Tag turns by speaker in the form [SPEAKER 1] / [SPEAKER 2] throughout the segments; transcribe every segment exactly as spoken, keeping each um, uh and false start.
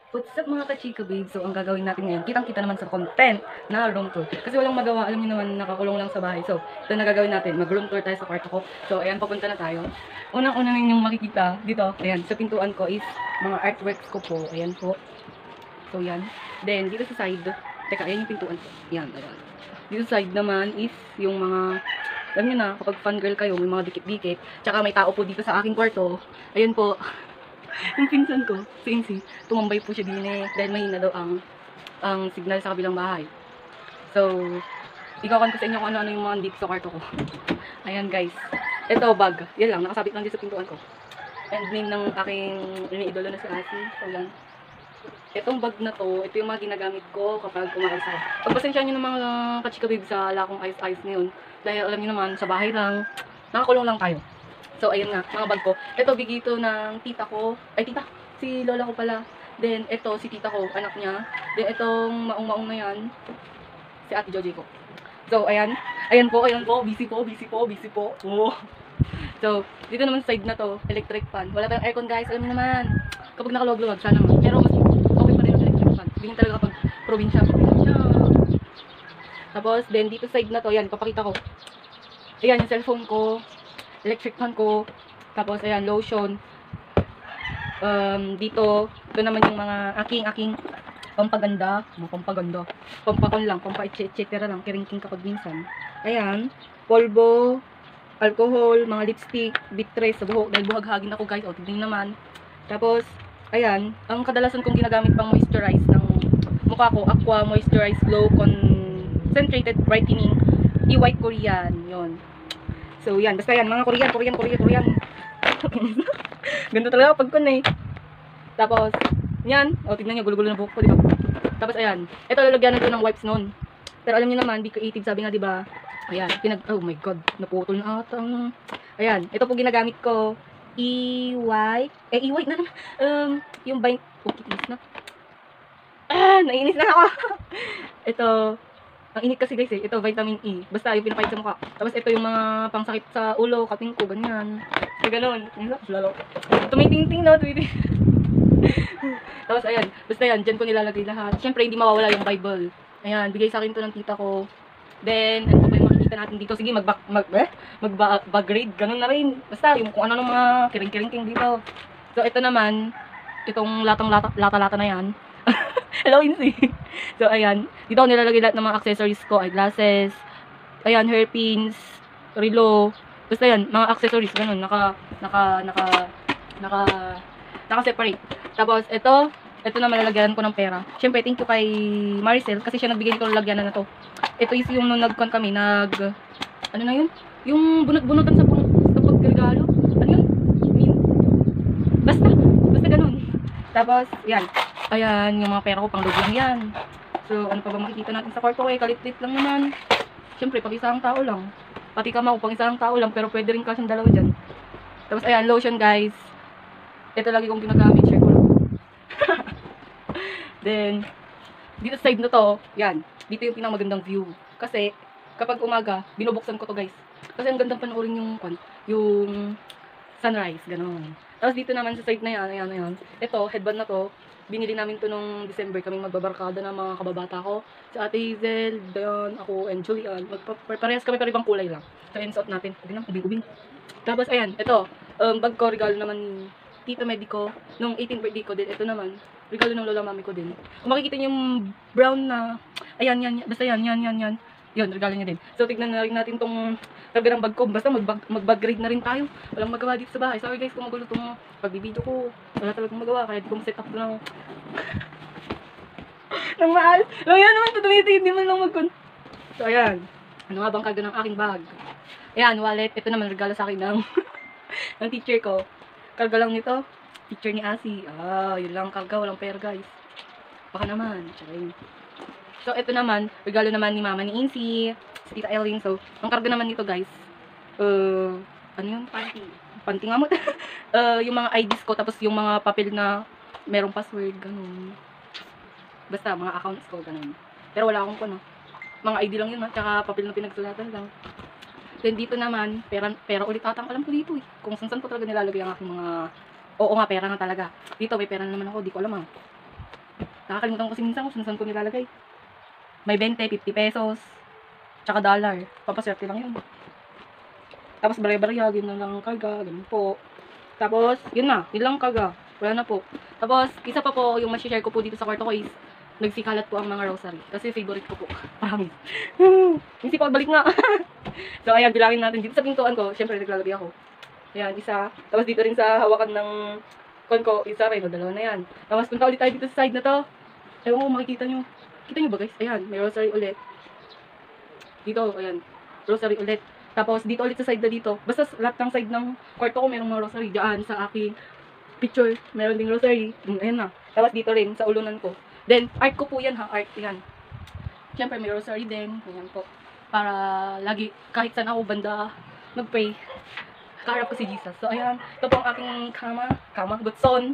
[SPEAKER 1] What's up mga ka-chika babes? So, ang gagawin natin ngayon, kitang-kita naman sa content na room tour. Kasi walang magawa, alam niyo naman, nakakulong lang sa bahay. So, ito na gagawin natin, mag-room tour tayo sa kwarto ko. So, ayan, papunta na tayo. Unang-una ninyong makikita dito, ayan, sa pintuan ko is mga artworks ko po. Ayan po. So, yan. Then, dito sa side, teka, ayan yung pintuan ko. Ayan, ayan. Dito sa side naman is yung mga, alam niyo na, kapag fangirl kayo, may mga dikit-dikit. Tsaka may tao po dito sa aking kwarto. Ayan po. Yung pinsan ko, si Incy, tumambay po siya din eh, dahil mahina daw ang ang signal sa kabilang bahay. So, ikawan ko sa inyo kung ano-ano yung mga dito sa kwarto ko. Ayan guys. Ito, bag. Yan lang, nakasabit lang dito sa pintuan ko. And name ng aking iniidolo na si Asi. So, yan. Itong bag na to, ito yung mga ginagamit ko kapag umalis ako. Pagpasensya nyo ng mga kachika babe sa lakong ayos-ayos ngayon. Dahil alam nyo naman, sa bahay lang, nakakulong lang tayo. So, ayun nga, mga bag ko. Ito, bigito ng tita ko. Ay, tita, si lola ko pala. Then, ito, si tita ko, anak niya. Then, itong maong-maong na yan, si ate Joji ko. So, ayan. Ayan po, ayan po. Busy po, busy po, busy po. Oh. So, dito naman sa side na to, electric fan. Wala tayong aircon, guys. Alam mo naman. Kapag nakaluwag-luwag, sana nga. Pero, mas okay pa rin ang electric fan. Ganyan talaga kapag probinsya. Probinsya. Tapos, then, dito side na to, yan, papakita ko. Ayan, yung cellphone ko. Electric fan ko. Tapos, ayan, lotion. Um, dito, ito naman yung mga aking-aking pampaganda. Mga pampaganda. Pampakon lang, pampa-et-cetera lang. Kiringking kapag minsan. Ayan, polvo, alcohol, mga lipstick, bitres sa buhok. Dahil buhaghagin ako guys. O, tignan naman. Tapos, ayan, ang kadalasan kong ginagamit pang moisturize ng mukha ko, Aqua Moisturize Glow Concentrated Brightening E-White Korean. Yun. So, yan. Basta yan. Mga Korean, Korean, Korean, Korean. Ganito talaga pag kun eh. Tapos, yan. O, tignan nyo. Gulo-gulo na buhok ko, diba? Tapos, ayan. Ito, lalagyan na ng wipes noon. Pero alam niyo naman, di creative. Sabi nga, diba? Ayan. Pinag... Oh my God. Naputol na ata. Ayan. Ito po ginagamit ko. E-white. Eh, E-white na naman. Um, yung bind... Oh, kitis na. Ah, nainis na ako. Ito... Ang init kasi guys eh, ito vitamin E. Basta yung pinapahid sa mukha. Tapos ito yung mga pangsakit sa ulo, kaping ko, ganyan. So ganun. Lalo. Tumiting-ting na, tumiting. Tapos ayan, basta yan, dyan ko nilalagay lahat. Siyempre hindi mawawala yung Bible. Ayan, bigay sa akin to ng tita ko. Then, ano pa yung makikita natin dito? Sige, mag-back, mag, eh, mag-grade, ganun na rin. Basta yung kung ano ng mga kiring-kiring dito. So ito naman, itong latang-lata-lata na yan. Hello, Incy. So, ayan. Dito ako nilalagay lahat ng mga accessories ko. Eyeglasses. Ayan, hairpins. Relo. Basta yan, mga accessories. Ganun. Naka, naka, naka, naka, naka-separate. Tapos, ito. Ito na malalagyan ko ng pera. Siyempre, thank you kay Maricel. Kasi siya nagbigay ko ng lagyanan na to. Ito is yung nung nag-con kami. Nag, ano na yun? Yung bunot-bunotan sa bunot. Sa pagregalo. Ano yun? I mean, basta. Basta ganun. Tapos, yan. Ayan, yung mga pera ko, pang loob lang yan. So, ano pa ba makikita natin sa kwarto ko eh? Kalit-lit lang naman. Siyempre, pag isang tao lang. Pati kamao, pang isang tao lang. Pero pwede rin kasing dalawa dyan. Tapos, ayan, lotion guys. Ito lagi kong ginagamit. Share ko lang. Then, dito sa side na to, yan. Dito yung pinamagandang view. Kasi, kapag umaga, binubuksan ko to guys. Kasi ang gandang panoorin yung, yung sunrise, gano'n. Tapos dito naman sa side na yan, ayan, ayan. Ito, headband na to. Binili namin to nung December, kaming magbabarkada ng mga kababata ko. Si Ate Hazel, Dayan, ako, and Julian. Parehas kami pero ibang kulay lang. So, insert natin. Ubing lang, ubing-ubing. Tapos, ayan, ito. Um, bag ko, regalo naman ni Tito Medico. Nung eighteenth birthday ko din, ito naman. Regalo ng lola mami ko din. Kung makikita niyo yung brown na, ayan, yan, yan. Basta yan, yan, yan, yan. Yun, regalo niya din. So, tignan na rin natin tong karga ng bag ko. Basta mag-bag, mag-bag grade na rin tayo. Walang magawa dito sa bahay. Sorry guys kung magulo itong pagbibideo ko. Wala talagang magawa. Kaya di ko ma-set up lang. Nang maal. Lang yan naman ito. Hindi man lang mag-con. So, ayan. Ano nga bang karga ng aking bag? Ayan, wallet. Ito naman, regalo sa akin ng, ng teacher ko. Karga lang nito. Teacher ni Asi. Ah, yun lang karga. Walang pera guys. Baka naman. Tsaka so, ito naman, regalo naman ni Mama ni Incy, si Tita Eileen. So, ang karga naman nito, guys, uh, ano yun? Panty. Panty nga mo. uh, yung mga I Ds ko, tapos yung mga papel na merong password, ganun. Basta, mga accounts ko, ganun. Pero wala akong kuno. Mga I D lang yun, ha? Tsaka papel na pinagsulatan lang. Then, dito naman, pera, pera ulit atang alam ko dito, eh. Kung saan ko talaga nilalagay ang aking mga... Oo nga, pera nga talaga. Dito, may pera naman ako, di ko alam, ha. Nakakalimutan ko kasi minsan kung saan ko nilalagay. May twenty, fifty pesos. Tsaka dollar. Papaswerte lang yun. Tapos barya-barya, yun na lang karga, ganun po. Tapos, yun na, yun lang karga. Wala na po. Tapos, isa pa po, yung masishare ko po dito sa kwarto ko is, nagsikalat po ang mga rosary. Kasi favorite ko po. Promise. Hindi pa, balik nga. So, ayan, bilangin natin. Dito sa pintuan ko, syempre, naglalagay ako. Ayan, isa. Tapos, dito rin sa hawakan ng kon ko, isa rin, o dalawa na yan. Tapos, punta ulit tayo dito sa side na to. Ewan ko, makikita nyo. Kita nyo ba, guys? Ayan, may rosary ulit. Dito, ayan. Rosary ulit. Tapos, dito ulit sa side na dito. Basta lahat ng side ng kwarto ko, mayroong mga rosary. Diyan, sa aking picture, meron ding rosary. Mm, ayan na. Tapos, dito rin, sa ulunan ko. Then, art ko po yan ha, art. Ayan. Siyempre, may rosary din. Ayan po. Para lagi, kahit saan ako banda, mag-pray. Kaharap ko si Jesus. So, ayan. Ito po ang aking kama. Kama? Butson.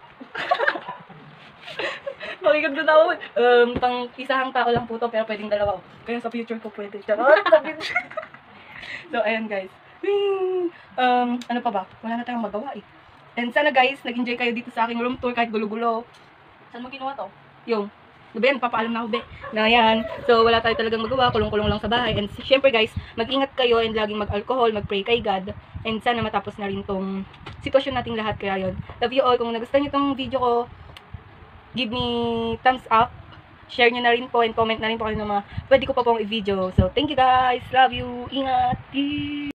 [SPEAKER 1] Pakikad ko tao. Um, pang isang tao lang po to, pero pwedeng dalawa. Kaya sa future ko pwede. Charot! So, ayan guys. Um, ano pa ba? Wala na tayong magawa eh. And sana guys, nag-enjoy kayo dito sa aking room tour kahit gulo-gulo. Saan mo ginawa to? Yung, diba yan, papaalam na ako be. Na yan. So, wala tayo talagang magawa. Kulong-kulong lang sa bahay. And syempre guys, mag-ingat kayo and laging mag-alcohol, mag-pray kay God. And sana matapos na rin tong sitwasyon nating lahat. Kaya yun. Love you all. Kung nagustuhan nyo tong video ko, give me thumbs up. Share nyo na rin po and comment na rin po kayo ng mga pwede ko pa pong i-video. So, thank you guys. Love you. Ingat.